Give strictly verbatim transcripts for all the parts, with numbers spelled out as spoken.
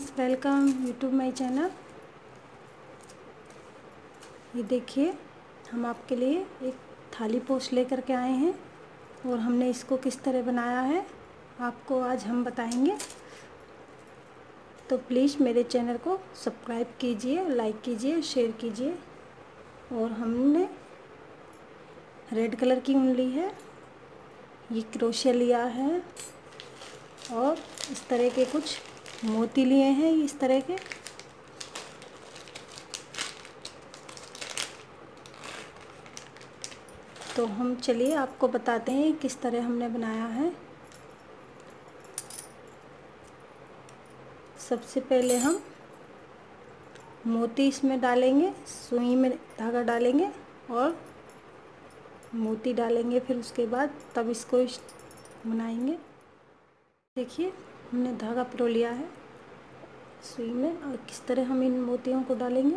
Friends, welcome YouTube my channel. ये देखिए, हम आपके लिए एक थाली पोश लेकर के आए हैं और हमने इसको किस तरह बनाया है आपको आज हम बताएंगे। तो प्लीज़ मेरे चैनल को सब्सक्राइब कीजिए, लाइक कीजिए, शेयर कीजिए। और हमने रेड कलर की ऊन ली है, ये क्रोशिया लिया है और इस तरह के कुछ मोती लिए हैं इस तरह के। तो हम चलिए आपको बताते हैं किस तरह हमने बनाया है। सबसे पहले हम मोती इसमें डालेंगे, सुई में धागा डालेंगे और मोती डालेंगे, फिर उसके बाद तब इसको बनाएंगे। देखिए, हमने धागा पिरो लिया है सुई में और किस तरह हम इन मोतियों को डालेंगे।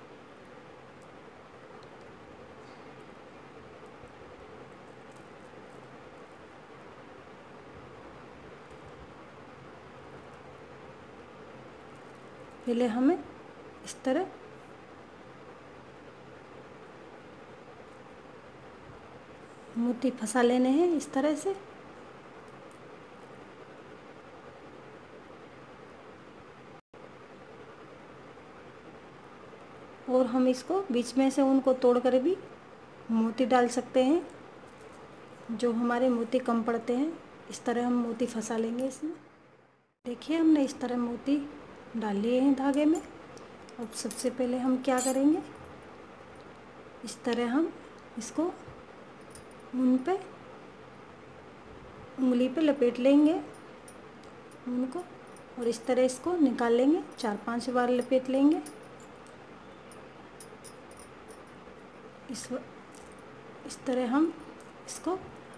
पहले हमें इस तरह मोती फंसा लेने हैं इस तरह से। और हम इसको बीच में से उनको तोड़ कर भी मोती डाल सकते हैं, जो हमारे मोती कम पड़ते हैं। इस तरह हम मोती फंसा लेंगे इसमें। देखिए, हमने इस तरह मोती डाल लिए हैं धागे में। अब सबसे पहले हम क्या करेंगे, इस तरह हम इसको ऊन पे उंगली पे लपेट लेंगे ऊन को और इस तरह इसको निकाल लेंगे। चार पांच बार लपेट लेंगे। इस इस तरह हम इसको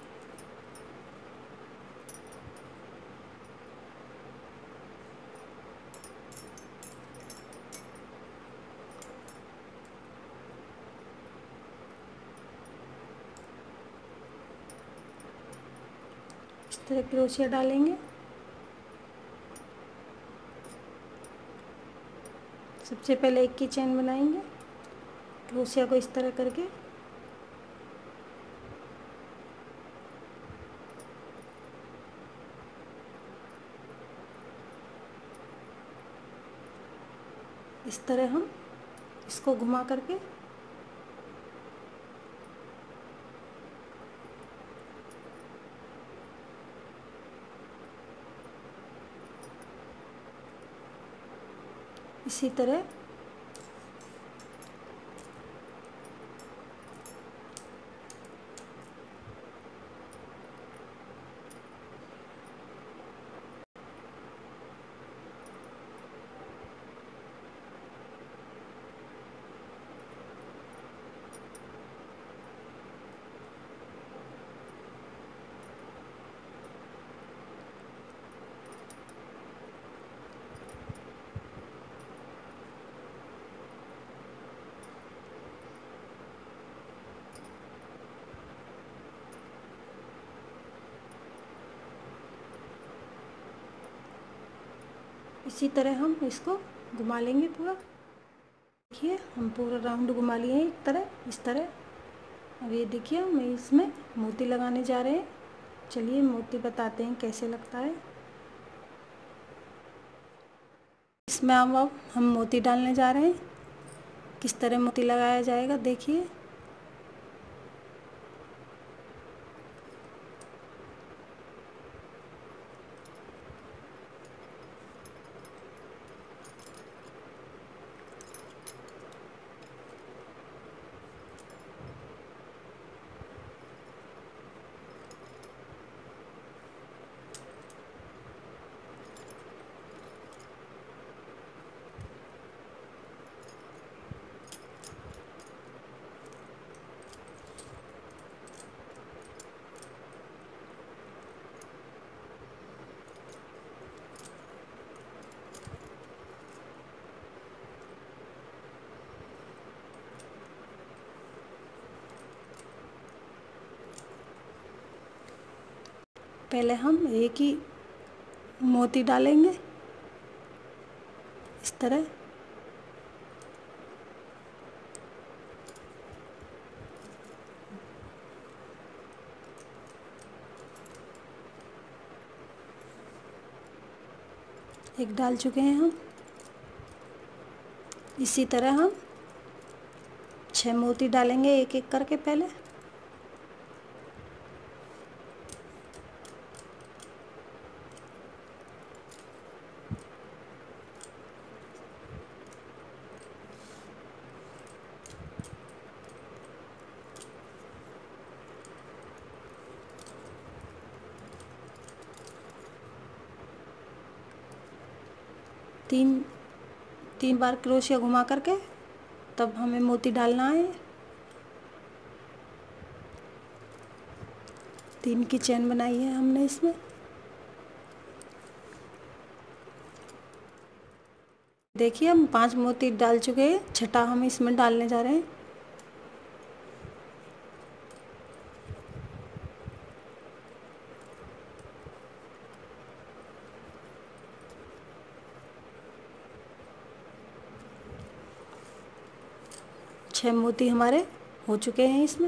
इस तरह क्रोशिया डालेंगे। सबसे पहले एक की चैन बनाएंगे, क्रोशिया को इस तरह करके इस तरह हम इसको घुमा करके इसी तरह इसी तरह हम इसको घुमा लेंगे पूरा। देखिए, हम पूरा राउंड घुमा लिए हैं एक तरह इस तरह। अब ये देखिए, हम इसमें मोती लगाने जा रहे हैं। चलिए मोती बताते हैं कैसे लगता है। इसमें अब अब हम मोती डालने जा रहे हैं। किस तरह मोती लगाया जाएगा देखिए। पहले हम एक ही मोती डालेंगे तरह। एक डाल चुके हैं हम। इसी तरह हम छह मोती डालेंगे एक एक करके पहले। तीन तीन बार क्रोशिया घुमा करके तब हमें मोती डालना है। तीन की चेन बनाई है हमने इसमें। देखिए हम पांच मोती डाल चुके हैं, छठा हम इसमें डालने जा रहे हैं। छह मोती हमारे हो चुके हैं इसमें।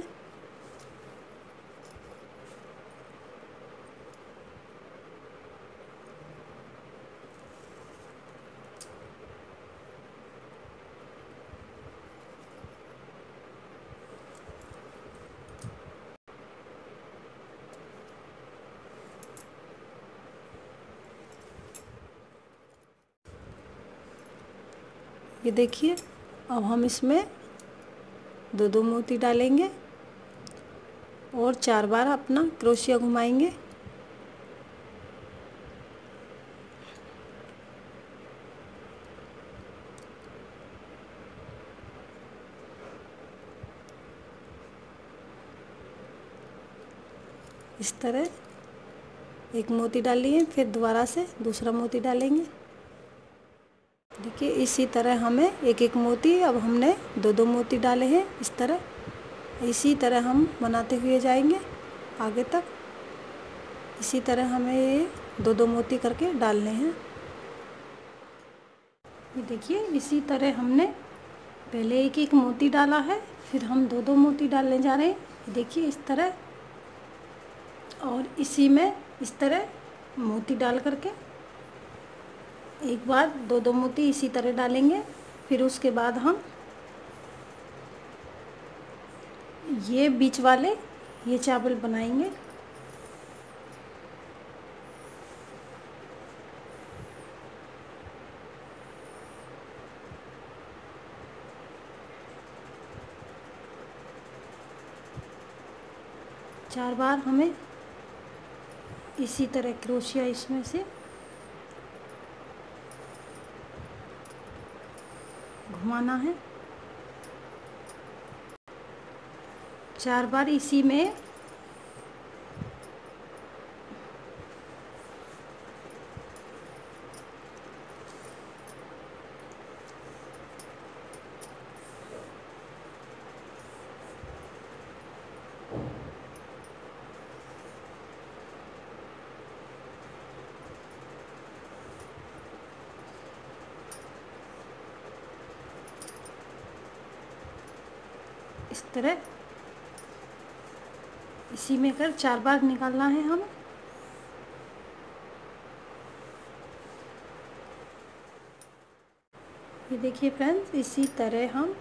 ये देखिए अब हम इसमें दो दो मोती डालेंगे और चार बार अपना क्रोशिया घुमाएंगे। इस तरह एक मोती डालिए, फिर दोबारा से दूसरा मोती डालेंगे। देखिए इसी तरह हमें एक एक मोती, अब हमने दो दो मोती डाले हैं। इस तरह इसी तरह हम बनाते हुए जाएंगे आगे तक। इसी तरह हमें ये दो दो मोती करके डालने हैं। ये देखिए इसी तरह हमने पहले एक एक मोती डाला है, फिर हम दो दो मोती डालने जा रहे हैं। देखिए इस तरह, और इसी में इस तरह मोती डाल करके एक बार दो दो मोती इसी तरह डालेंगे। फिर उसके बाद हम ये बीच वाले ये चावल बनाएंगे। चार बार हमें इसी तरह क्रोशिया इसमें से घुमाना है। चार बार इसी में इस तरह इसी में कर चार बार निकालना है हमें। ये देखिए फ्रेंड्स, इसी तरह हम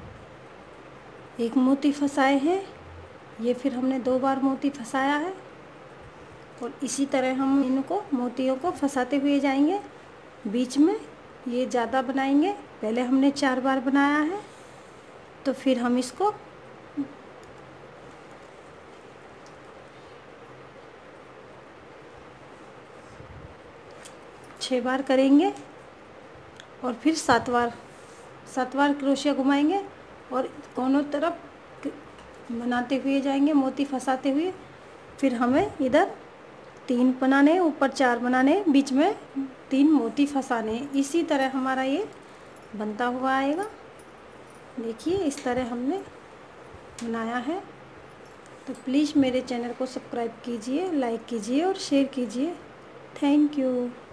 एक मोती फंसाए हैं, ये फिर हमने दो बार मोती फंसाया है, और इसी तरह हम इनको मोतियों को फंसाते हुए जाएंगे। बीच में ये ज़्यादा बनाएंगे, पहले हमने चार बार बनाया है, तो फिर हम इसको छः बार करेंगे और फिर सात बार सात बार क्रोशिया घुमाएंगे और दोनों तरफ बनाते हुए जाएंगे मोती फंसाते हुए। फिर हमें इधर तीन बनाने, ऊपर चार बनाने, बीच में तीन मोती फंसाने। इसी तरह हमारा ये बनता हुआ आएगा। देखिए इस तरह हमने बनाया है। तो प्लीज़ मेरे चैनल को सब्सक्राइब कीजिए, लाइक कीजिए और शेयर कीजिए। Thank you.